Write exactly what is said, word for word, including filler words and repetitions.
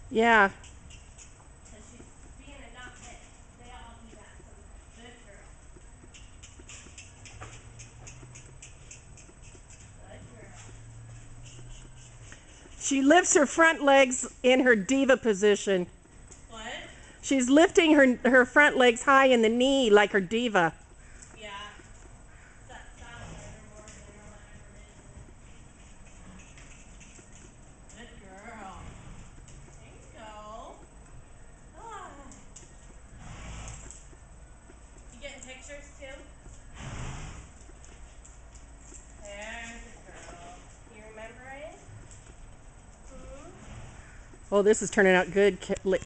Yeah. Because she's being a nutmeg. They all do that sometimes. Good girl. Good girl. She lifts her front legs in her diva position. What? She's lifting her her front legs high in the knee like her diva. Yeah. That sounds like her more than her affirmation. Good girl. There you go. Ah. You getting pictures too? There's a girl. You remember it? Hmm? Oh, this is turning out good.